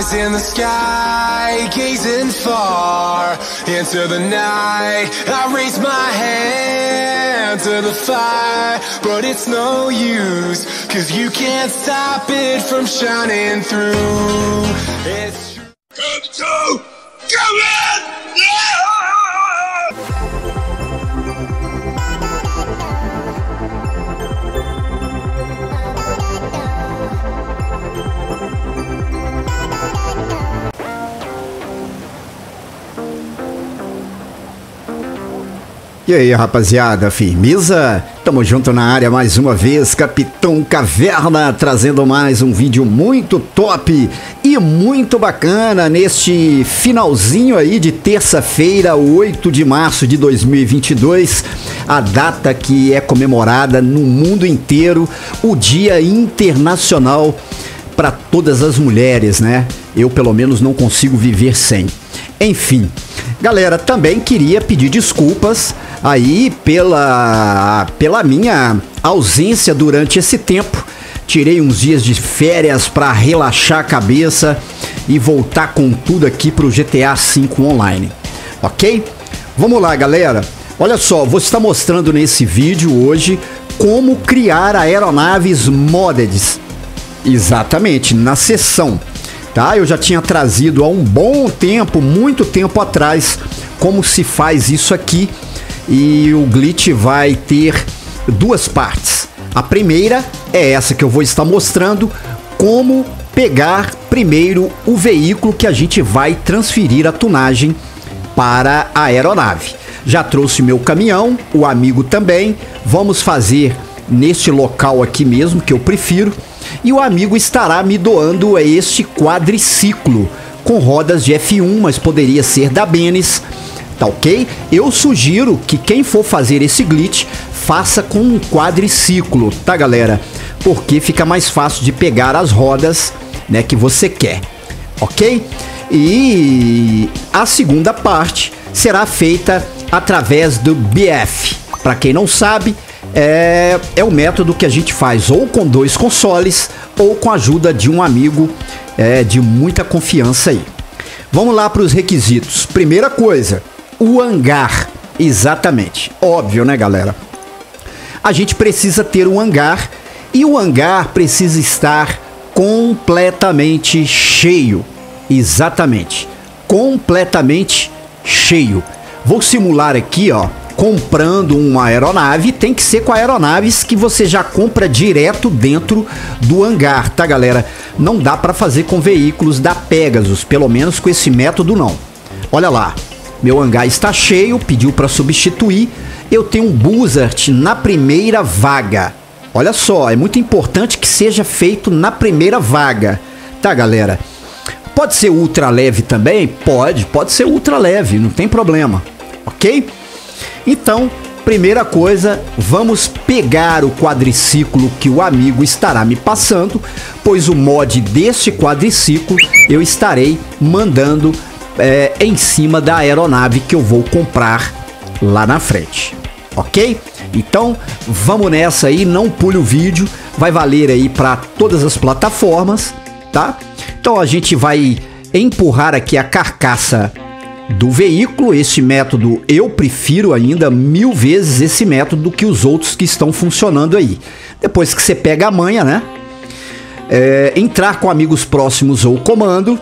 eyes in the sky, gazing far into the night. I raise my hand to the fire, but it's no use, 'cause you can't stop it from shining through. It's true. Come in! Yeah! E aí, rapaziada, firmeza? Tamo junto na área mais uma vez, Capitão Caverna, trazendo mais um vídeo muito top e muito bacana neste finalzinho aí de terça-feira, 8 de março de 2022, a data que é comemorada no mundo inteiro, o Dia Internacional para todas as mulheres, né? Eu, pelo menos, não consigo viver sem. Enfim, galera, também queria pedir desculpas aí pela minha ausência durante esse tempo. Tirei uns dias de férias para relaxar a cabeça e voltar com tudo aqui pro GTA V Online, ok? Vamos lá, galera. Olha só, vou estar mostrando nesse vídeo hoje como criar aeronaves modded. Exatamente, na seção. Tá? Eu já tinha trazido há um bom tempo, muito tempo atrás, como se faz isso aqui. E o glitch vai ter duas partes. A primeira é essa que eu vou estar mostrando, como pegar primeiro o veículo que a gente vai transferir a tunagem para a aeronave. Já trouxe meu caminhão, o amigo também. Vamos fazer neste local aqui mesmo, que eu prefiro. E o amigo estará me doando este quadriciclo com rodas de F1, mas poderia ser da Bennis, tá ok? Eu sugiro que quem for fazer esse glitch faça com um quadriciclo, tá, galera? Porque fica mais fácil de pegar as rodas, né, que você quer, ok? E a segunda parte será feita através do BF. Para quem não sabe, é o método que a gente faz ou com dois consoles ou com a ajuda de um amigo de muita confiança aí. Vamos lá para os requisitos. Primeira coisa, o hangar. Exatamente, óbvio, né, galera? A gente precisa ter um hangar e o hangar precisa estar completamente cheio. Exatamente, completamente cheio. Vou simular aqui, ó, comprando uma aeronave. Tem que ser com aeronaves que você já compra direto dentro do hangar, tá, galera? Não dá para fazer com veículos da Pegasus, pelo menos com esse método não. Olha lá, meu hangar está cheio, pediu para substituir. Eu tenho um Buzzard na primeira vaga. Olha só, é muito importante que seja feito na primeira vaga, tá, galera? Pode ser ultra leve também? Pode ser ultra leve, não tem problema, ok? Então, primeira coisa, vamos pegar o quadriciclo que o amigo estará me passando, pois o mod deste quadriciclo eu estarei mandando em cima da aeronave que eu vou comprar lá na frente, ok? Então, vamos nessa aí, não pule o vídeo, vai valer aí para todas as plataformas, tá? Então a gente vai empurrar aqui a carcaça do veículo. Este método eu prefiro ainda 1000 vezes esse método do que os outros que estão funcionando aí. Depois que você pega a manha, né? Entrar com amigos próximos ou comando.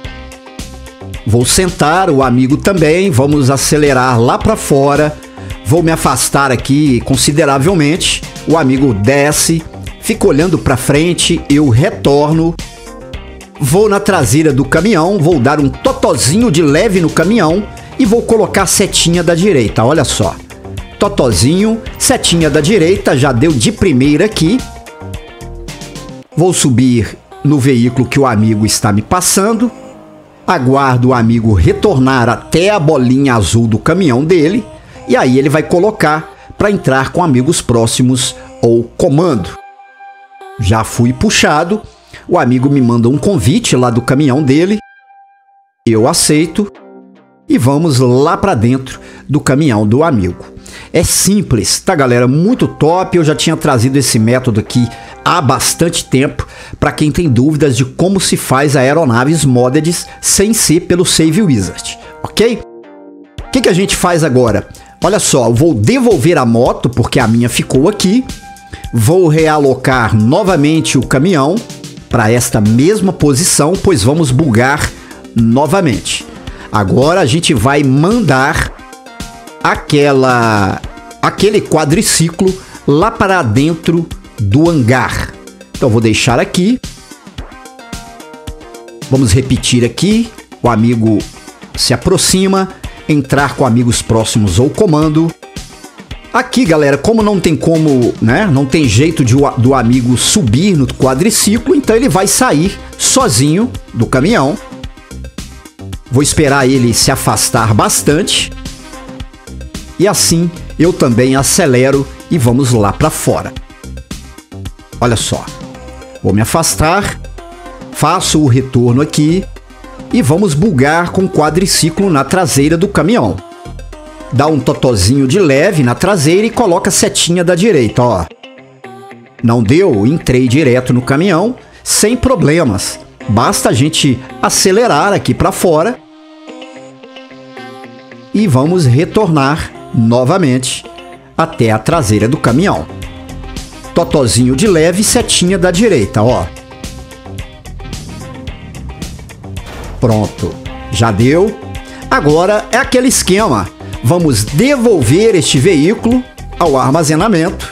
Vou sentar, o amigo também. Vamos acelerar lá para fora. Vou me afastar aqui consideravelmente. O amigo desce, fica olhando para frente, eu retorno. Vou na traseira do caminhão, vou dar um totozinho de leve no caminhão e vou colocar a setinha da direita, olha só. Totozinho, setinha da direita, já deu de primeira aqui. Vou subir no veículo que o amigo está me passando. Aguardo o amigo retornar até a bolinha azul do caminhão dele. E aí ele vai colocar para entrar com amigos próximos ou comando. Já fui puxado. O amigo me manda um convite lá do caminhão dele. Eu aceito. E vamos lá para dentro do caminhão do amigo. É simples, tá, galera? Muito top. Eu já tinha trazido esse método aqui há bastante tempo para quem tem dúvidas de como se faz aeronaves modded sem ser pelo Save Wizard, ok? O que a gente faz agora? Olha só, eu vou devolver a moto porque a minha ficou aqui, vou realocar novamente o caminhão para esta mesma posição, pois vamos bugar novamente. Agora a gente vai mandar aquele quadriciclo lá para dentro do hangar. Então vou deixar aqui. Vamos repetir aqui. O amigo se aproxima, entrar com amigos próximos ou comando. Aqui, galera, como não tem como, né? Não tem jeito do amigo subir no quadriciclo, então ele vai sair sozinho do caminhão. Vou esperar ele se afastar bastante. E assim eu também acelero e vamos lá para fora. Olha só. Vou me afastar, faço o retorno aqui e vamos bugar com o quadriciclo na traseira do caminhão. Dá um totozinho de leve na traseira e coloca a setinha da direita, ó. Não deu? Entrei direto no caminhão, sem problemas. Basta a gente acelerar aqui para fora e vamos retornar novamente até a traseira do caminhão. Totozinho de leve, setinha da direita, ó. Pronto, já deu. Agora é aquele esquema. Vamos devolver este veículo ao armazenamento.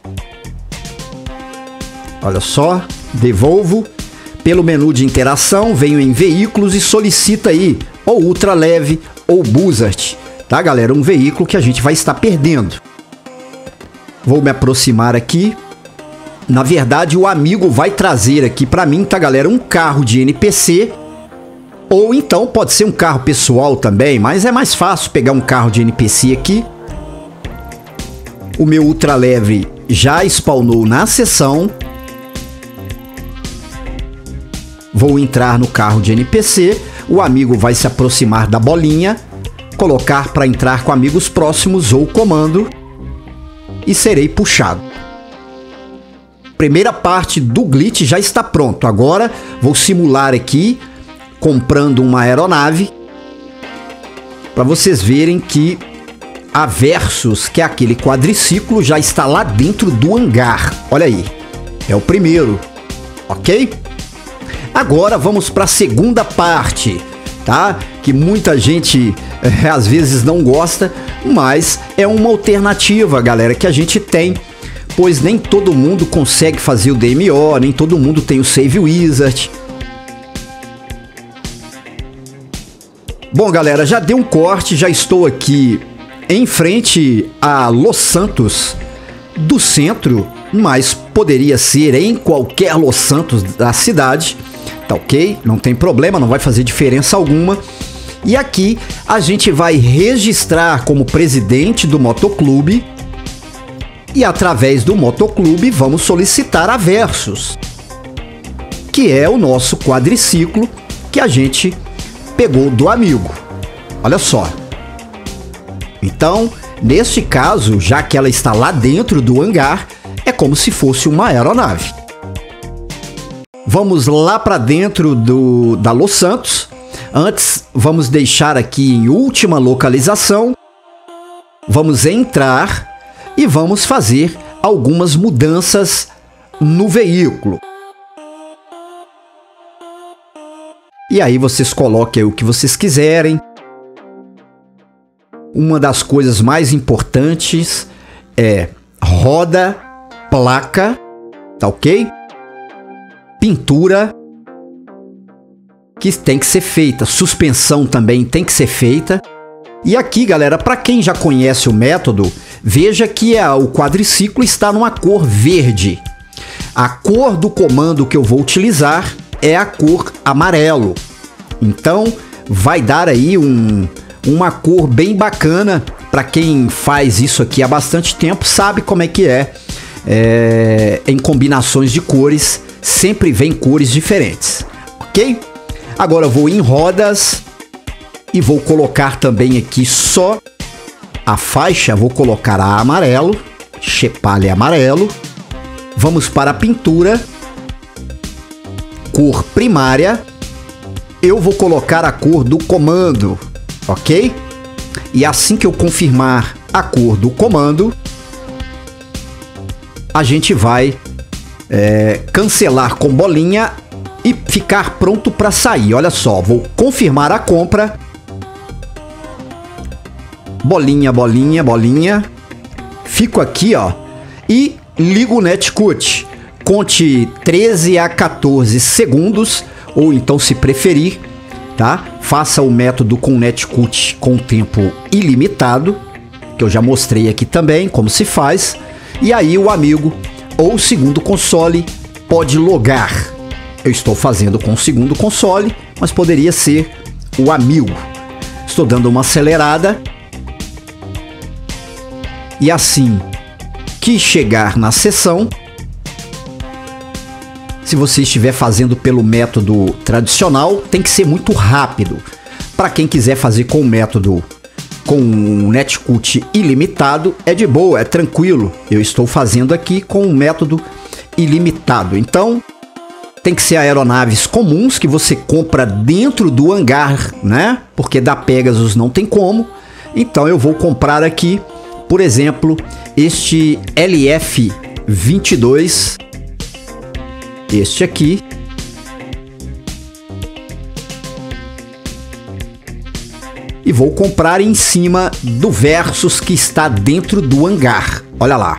Olha só, devolvo. Pelo menu de interação, venho em veículos e solicita aí ou ultra leve ou buzzard, tá, galera? Um veículo que a gente vai estar perdendo. Vou me aproximar aqui. Na verdade, o amigo vai trazer aqui para mim, tá, galera? Um carro de NPC. Ou então pode ser um carro pessoal também, mas é mais fácil pegar um carro de NPC aqui. O meu ultra leve já spawnou na sessão. Vou entrar no carro de NPC. O amigo vai se aproximar da bolinha, colocar para entrar com amigos próximos ou comando e serei puxado. Primeira parte do glitch já está pronto. Agora vou simular aqui comprando uma aeronave para vocês verem que a Versus, que é aquele quadriciclo, já está lá dentro do hangar. Olha aí, é o primeiro, ok? Agora vamos para a segunda parte, tá? Que muita gente às vezes não gosta, mas é uma alternativa, galera, que a gente tem, pois nem todo mundo consegue fazer o DMO, nem todo mundo tem o Save Wizard. Bom, galera, já deu um corte, já estou aqui em frente a Los Santos do centro, mas poderia ser em qualquer Los Santos da cidade, tá ok? Não tem problema, não vai fazer diferença alguma. E aqui a gente vai registrar como presidente do motoclube e através do motoclube vamos solicitar a Versus, que é o nosso quadriciclo que a gente pegou do amigo. Olha só. Então, neste caso, já que ela está lá dentro do hangar, é como se fosse uma aeronave. Vamos lá para dentro da Los Santos. Antes, vamos deixar aqui em última localização. Vamos entrar e vamos fazer algumas mudanças no veículo. E aí vocês coloquem o que vocês quiserem. Uma das coisas mais importantes é roda, placa, tá ok? Pintura, que tem que ser feita. Suspensão também tem que ser feita. E aqui, galera, para quem já conhece o método, veja que o quadriciclo está numa cor verde. A cor do comando que eu vou utilizar é a cor amarelo. Então vai dar aí uma cor bem bacana. Para quem faz isso aqui há bastante tempo, sabe como é que é. Em combinações de cores, sempre vem cores diferentes, ok? Agora eu vou em rodas e vou colocar também aqui só a faixa. Vou colocar a amarelo, Chepale amarelo. Vamos para a pintura, cor primária. Eu vou colocar a cor do comando, ok? E assim que eu confirmar a cor do comando, a gente vai cancelar com bolinha e ficar pronto para sair. Olha só, vou confirmar a compra. Bolinha, bolinha, bolinha. Fico aqui, ó, e ligo o Netcut. Conte 13 a 14 segundos, ou então, se preferir, tá? Faça o método com Netcut com tempo ilimitado, que eu já mostrei aqui também como se faz. E aí o amigo ou o segundo console pode logar. Eu estou fazendo com o segundo console, mas poderia ser o amigo. Estou dando uma acelerada. E assim que chegar na sessão, se você estiver fazendo pelo método tradicional, tem que ser muito rápido. Para quem quiser fazer com o método com um Netcut ilimitado, é de boa, é tranquilo. Eu estou fazendo aqui com um método ilimitado. Então, tem que ser aeronaves comuns que você compra dentro do hangar, né? Porque da Pegasus não tem como. Então, eu vou comprar aqui, por exemplo, este LF-22. Este aqui. E vou comprar em cima do Versus que está dentro do hangar. Olha lá.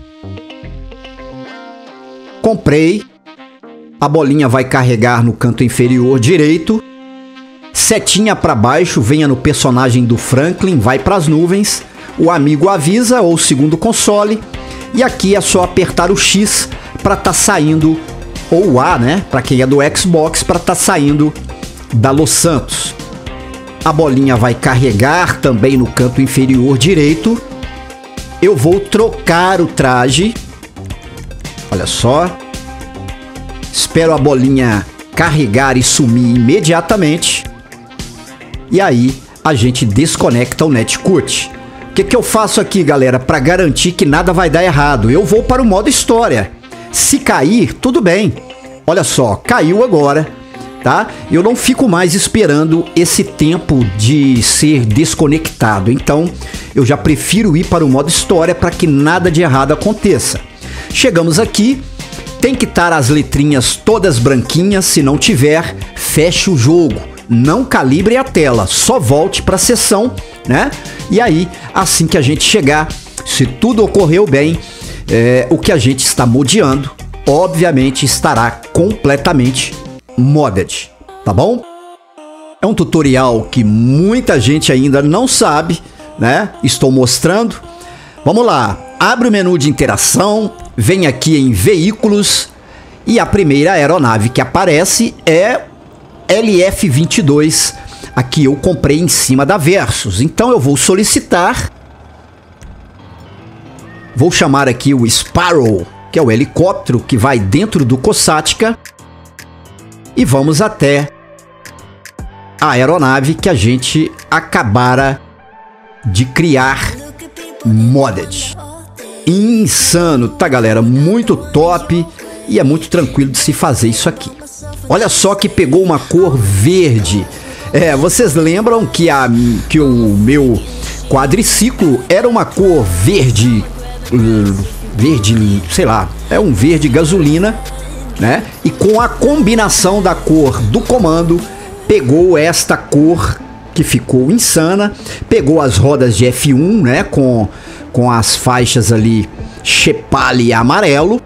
Comprei. A bolinha vai carregar no canto inferior direito. Setinha para baixo, venha no personagem do Franklin, vai para as nuvens. O amigo avisa, ou o segundo console. E aqui é só apertar o X para estar saindo, ou o A, né? Para quem é do Xbox, para estar saindo da Los Santos. A bolinha vai carregar também no canto inferior direito. Eu vou trocar o traje. Olha só. Espero a bolinha carregar e sumir imediatamente. E aí a gente desconecta o Netcut. O que eu faço aqui, galera, para garantir que nada vai dar errado? Eu vou para o modo história. Se cair, tudo bem. Olha só, caiu agora. Tá? Eu não fico mais esperando esse tempo de ser desconectado. Então, eu já prefiro ir para o modo história para que nada de errado aconteça. Chegamos aqui, tem que estar as letrinhas todas branquinhas. Se não tiver, feche o jogo. Não calibre a tela, só volte para a sessão, né? E aí, assim que a gente chegar, se tudo ocorreu bem, o que a gente está modeando, obviamente estará completamente modded, tá bom? É um tutorial que muita gente ainda não sabe, né? Estou mostrando. Vamos lá, abre o menu de interação, vem aqui em veículos e a primeira aeronave que aparece é LF-22. Aqui eu comprei em cima da Versus, então eu vou solicitar. Vou chamar aqui o Sparrow, que é o helicóptero que vai dentro do Kosatka. E vamos até a aeronave que a gente acabara de criar modded. Insano, tá, galera? Muito top e é muito tranquilo de se fazer isso aqui. Olha só que pegou uma cor verde. Vocês lembram que o meu quadriciclo era uma cor verde, sei lá, é um verde gasolina, né? E com a combinação da cor do comando, pegou esta cor que ficou insana, pegou as rodas de F1, né? Com as faixas ali Chepale amarelo.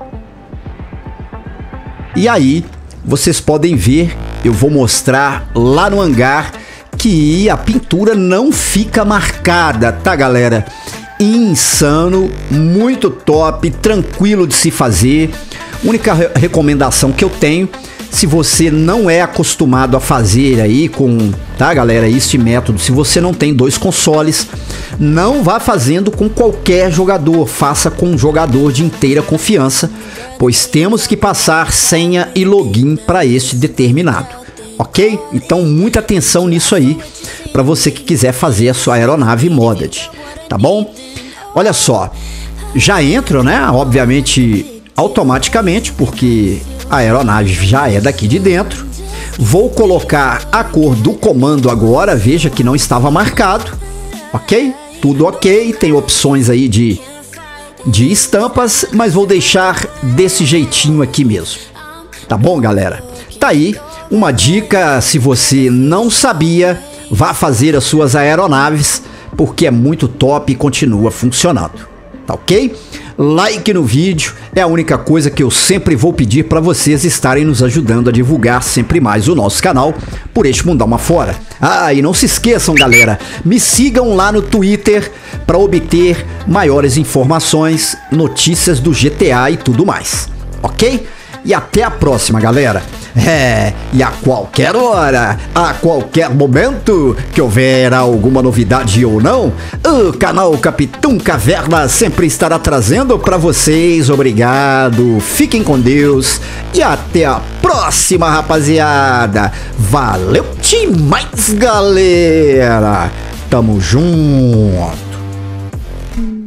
E aí, vocês podem ver, eu vou mostrar lá no hangar que a pintura não fica marcada, tá, galera? Insano, muito top, tranquilo de se fazer. Única recomendação que eu tenho, se você não é acostumado a fazer aí com, tá, galera, este método, se você não tem dois consoles, não vá fazendo com qualquer jogador, faça com um jogador de inteira confiança, pois temos que passar senha e login para este determinado, ok? Então muita atenção nisso aí, para você que quiser fazer a sua aeronave modded, tá bom? Olha só, já entro, né, obviamente, automaticamente, porque a aeronave já é daqui de dentro. Vou colocar a cor do comando agora, veja que não estava marcado, ok? Tudo ok, tem opções aí de estampas, mas vou deixar desse jeitinho aqui mesmo. Tá bom, galera? Tá aí uma dica, se você não sabia, vá fazer as suas aeronaves, porque é muito top e continua funcionando. Tá ok? Like no vídeo é a única coisa que eu sempre vou pedir para vocês estarem nos ajudando a divulgar sempre mais o nosso canal por este mundão afora. Ah, e não se esqueçam, galera, me sigam lá no Twitter para obter maiores informações, notícias do GTA e tudo mais, ok? E até a próxima, galera. E a qualquer hora, a qualquer momento que houver alguma novidade ou não, o canal Capitão Caverna sempre estará trazendo para vocês. Obrigado, fiquem com Deus e até a próxima, rapaziada. Valeu demais, galera. Tamo junto.